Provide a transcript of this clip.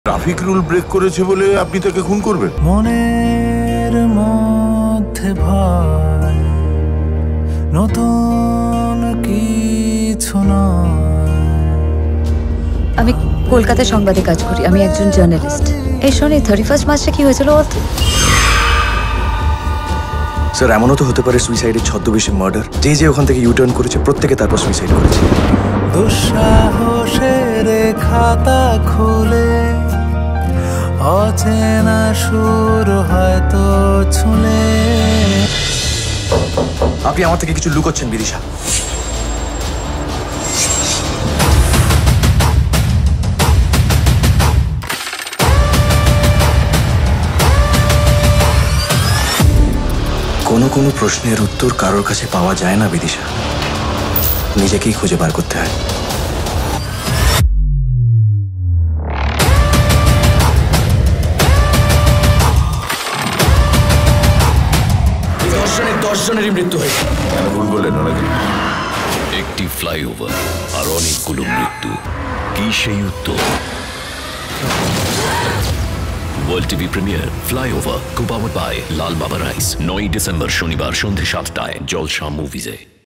Traffic rule break করেছে বলে আপনি তাকে খুন করবেন? মনের মধ্যে ভয়, নতুন কিছু নয়। আমি কলকাতা সংবাদে কাজ করি, আমি একজন জার্নালিস্ট। এই শোনে 31 মার্চে কি হয়েছিল বলতো? স্যার, এমনও তো হতে পারে সুইসাইডের ছদ্মবেশে মার্ডার। যে ওখান থেকে ইউটার্ন করেছে প্রত্যেকে তারপর সুইসাইড করেছে। দুঃসাহসের খাতা খুলে অচেনা সুর হয়তো ছুলে। আপনি আমার থেকে কিছু লুকোচ্ছেন বিদিশা। কোনো প্রশ্নের উত্তর কারোর কাছে পাওয়া যায় না বিদিশা, নিজেকেই খুঁজে বার করতে হয়। দশ জনেরই মৃত্যু হয়েছে। কেন ভুল বললেন ওনাকে? একটি ফ্লাইওভার আর অনেকগুলো মৃত্যু, কি সেই উত্তর? World TV premier flyover, co-powered by Lal Baba rice, 9 December শনিবার সন্ধ্যে 7টায় জলসা মুভিজে।